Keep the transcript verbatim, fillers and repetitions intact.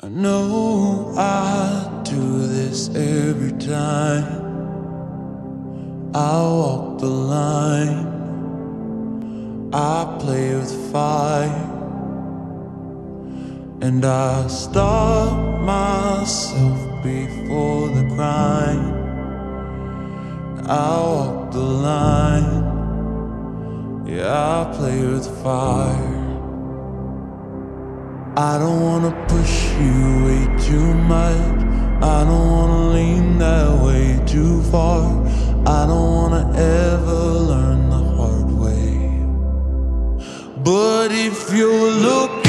I know I do this every time I walk the line. I play with fire, and I stop myself before the crime. I walk the line, yeah, I play with fire. I don't wanna push you way too much. I don't wanna lean that way too far. I don't wanna ever learn the hard way. But if you're looking